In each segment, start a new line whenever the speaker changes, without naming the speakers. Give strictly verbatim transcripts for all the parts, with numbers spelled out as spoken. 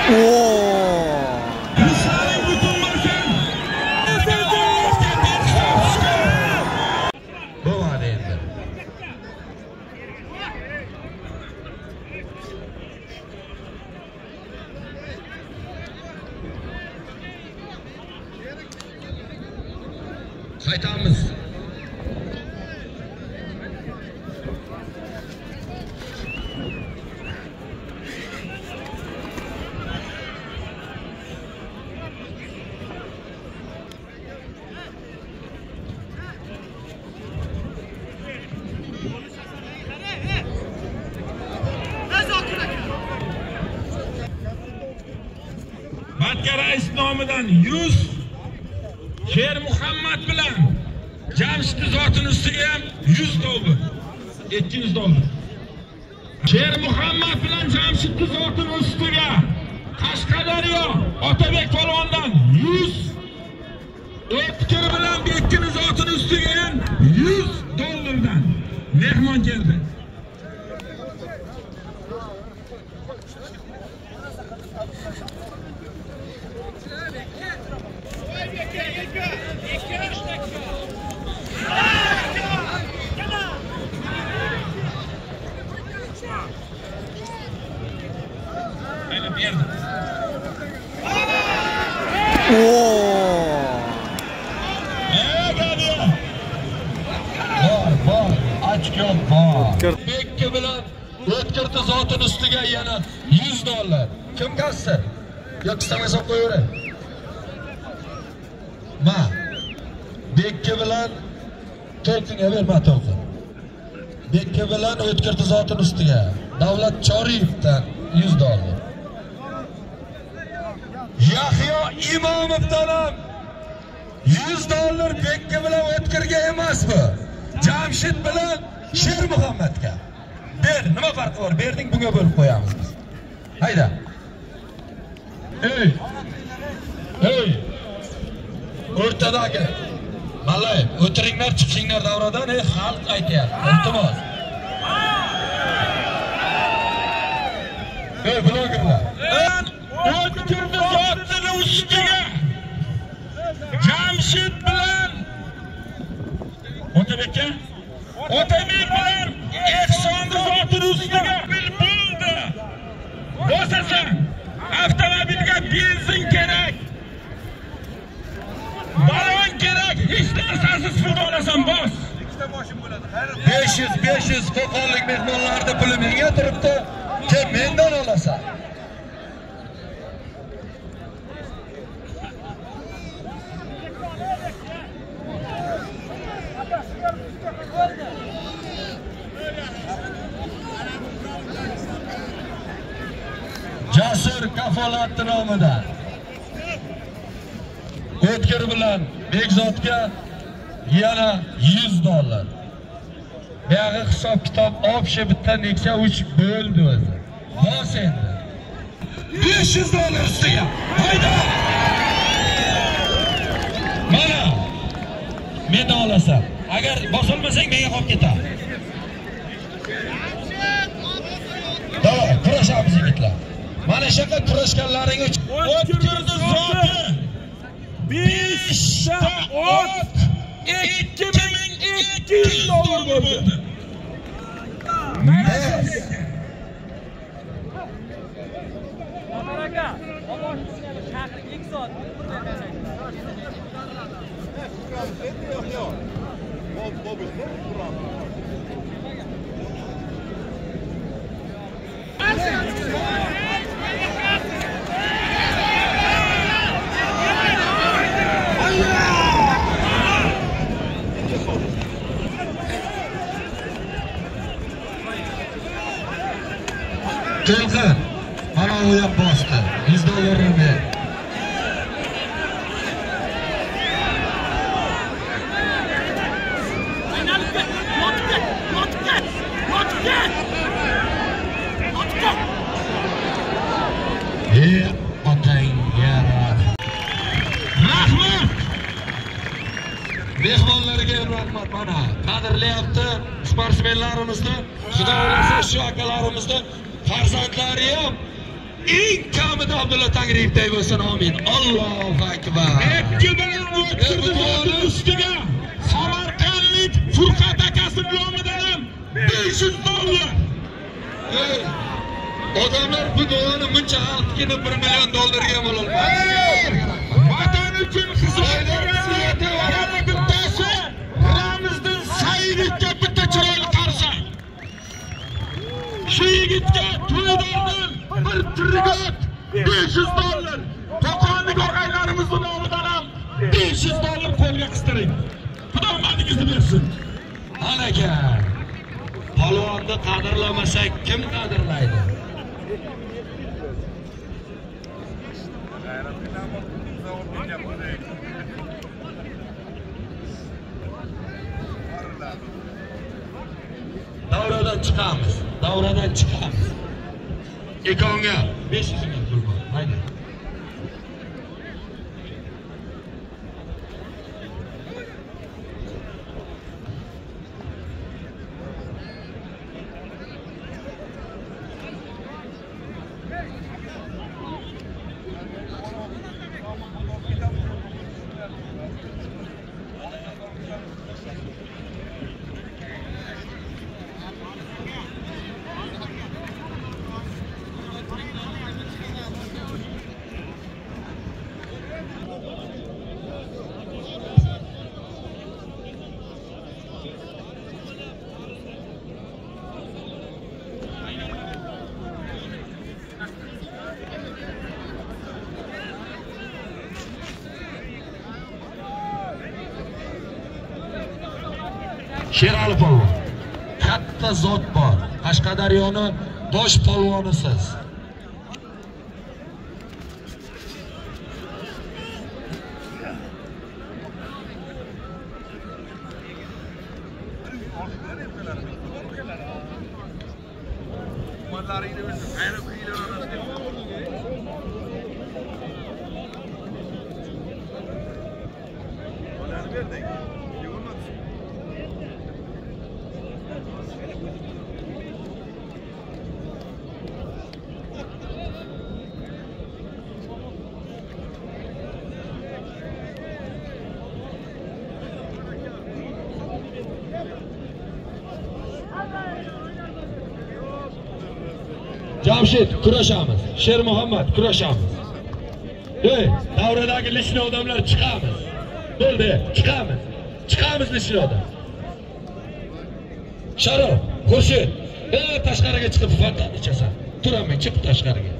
Qaytamiz. Batga rais nomidan yuz Sher Muhammad bilan Jamshid zotini ustiga ham yuz dollar. ikki yuz dollar. Sher Muhammad bilan Jamshid zotini ustiga Qashqadaryo Otabek polvondan yuz, O'tkir bilan Bekkin zotini ustiga ham yuz dollardan mehmon keldi. Bekki bilan O'tkirti zotini ustiga yana yuz dollar. Kim qassir? Yo'q, istamasa qo'yaver. Ma. Bekki bilan to'lqinga berma to'lqin. Bekki bilan O'tkirti zotini ustiga Davlat Choriyevdan yuz dollar. Yahyo Imomovdan ham yuz dollar Bekki bilan O'tkirga emasmi? Jamshid bilan Sher Muhammadga. Ber, nima farqi bor? Berding, bunga bo'lib qo'yamiz biz. Hayda. Ey. Ey. O'rtadagi. Malay, o'tiringlar, chiqinglar davradan, ey xalq aytayapti. Iltimos. Ey blogerlar. O'tkirni zotini ustiga Jamshid bilan Otabekka Otabek bilan Ehson zotini ustiga bil bo'ldi. Bo'sasa avtomobilga benzin kerak. Balon kerak, hech narsasiz pul olasan bos. besh yuz besh yuz qo'qonlik mehmonlarning puli menga turibdi. Kel mendan olasan. Jasur kafolati nomidan O'tkir bilan Bekzodga yana yuz dollar. Buyog'i hisob kitob opshe bitta Nexia uch bo'ldi o'zi. Bos endi. besh yuz dollar ustiga. Hayda. Mana men olasan. Agar bosolmasang menga qolib ketadi. Davay, kurashamiz yigitlar. Mana shaka kurashganlaring uchun O'tkirni zoti besh ta ot ikki ming ikki yuz dollar bo'ldi.
Aka, ovozni chaqiring ikki soat.
To'lqin, mana u yoq bosdi. yuz dollarni ber. Ey otangga rahmat. Mehmonlarga rahmat. Mana qadrlayapti sportsmenlarimizni, xudo o'ylasa shu akalarimizni farzandlari ham eng kamida Abdulla Tangriyevday bo'lsin. Amin. Allohu akbar.
ikki bilan o'tkirdi zotin ustiga. Samarqandlik Furqat akasi nomidan ham besh yuz dollar.
Ey, odamlar bu duoni muncha xalqni bir million dollarga bo'lolmaydi.
Vatan uchun xizmat qilgan yana bittasi Ramizdin Saidovga bitta chiroyli qarshi. Shu yigitga to'ylardan bir trigot besh yuz dollar. To'qonlik og'aylarimizning nomidan ham besh yuz dollar qo'lga qistiring. Xudo madingizni bersin.
Aka, polvonni qadrlamasak kim qadrlaydi? Davradan chiqamiz. Davradan chiqamiz. Ekonga besh yuz ming pul bor. Haydi. Sherali polvon, katta zot bor. Qashqadaryoni bosh polvonisiz. Jamshid kurashamiz. Sher Muhammad kurashamiz. Ey, davradagi lishni odamlar chiqamiz. Bo'ldi, chiqamiz. Chiqamiz lishnodan. Sharof, Xurshid, ey tashqariga chiqib faqat ichasan. Turaman, chiq tashqariga.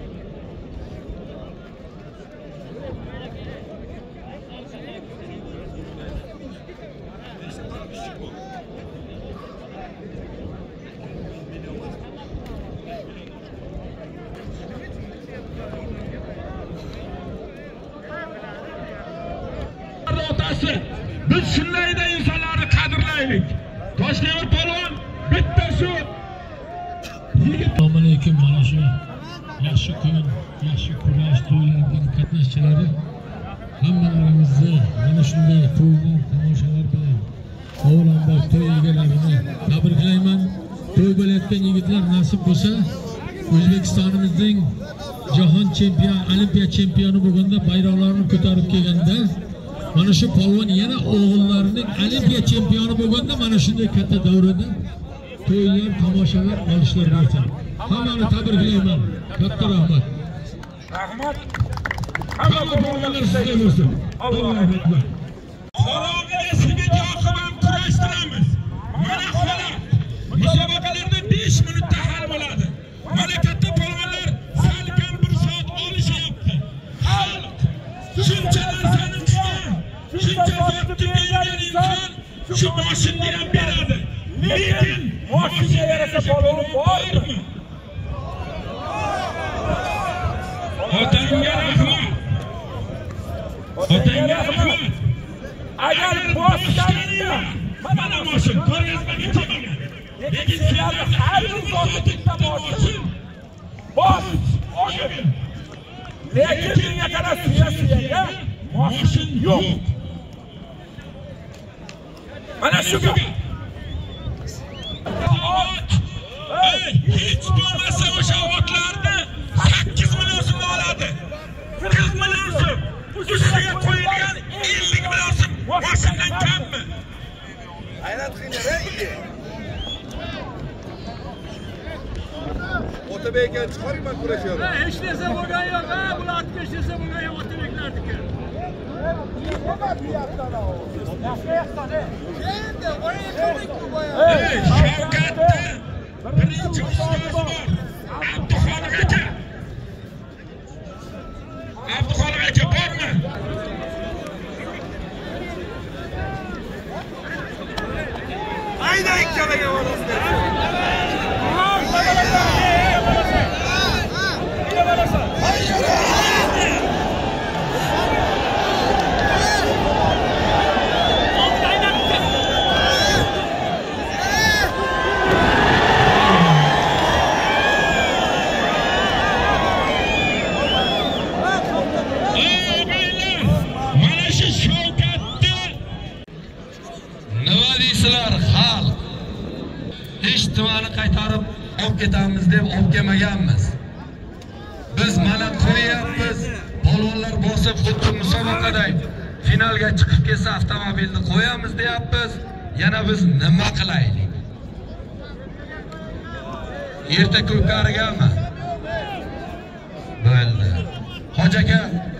Biz shundayda insonlarni qadrlaylik. Toshkent polvon bitta shu yigit.
Assalomu alaykum. Mana shu yaxshi kun, yaxshi kurash to'ylarining qatnashchilari hammalarimizni mana shunday to'ylar, tomoshalar bilan avvalambor to'y egalarini tabriklayman. To'y bo'layotgan yigitlar nasib bo'lsa O'zbekistonimizning jahon chempioni, olimpiya chempioni bo'lganda bayroqlarni ko'tarib kelganda mana shu polvon yana o'g'illarining olimpiya chempioni bo'lganda mana shunday katta davrada to'ylar, tomoshalar olishlar bersin. Hammani tabriklayman. Katta rahmat.
Rahmat. Hamma polvonlar sizga bo'lsin. Allohu akbar. Polvonga sizga joqibam kurashtiramiz. Mana holat. Musobaqalarda besh minutda hal bo'ladi. Mana katta polvonlar salkam bir soat olishyapti. Xalq shuncha narsani shuncha vaqtni bergan inson shu moshinni ham beradi. Lekin moshinga yarasha polvon bormi? Otangga rahmat. Otangga rahmat. Agar bosganingda mana moshin ko'rgazmaga chiqmagan. Lekin sizlarni har bir vaqtda moshin bos, olib. Lekin menga qarab siyosiyaga moshin yo'q. Mana shuga hech bo'lmasa o'sha otlarni
ekan, chiqaring men kurashaman.
Ha, hech narsa bo'lgan yo'q. Ha, bular otga hech narsa bo'lgan yo'q, otabeklarniki.
Ey, Shavkatda birinchi ustozi bor. Abduxoliq aka. Abduxoliq aka bormi?
Ayda ikkalaga borasizlar.
Tumani qaytarib olib ketamiz deb olib kelmaganmiz. Biz mana qo'yapmiz. Polvonlar bosib xuddi musobaqaday finalga chiqib kelsa avtomobilni qo'yamiz deyapmiz. Yana biz nima qilaylik? Erta ko'karigami? Bo'ldi. Hoji aka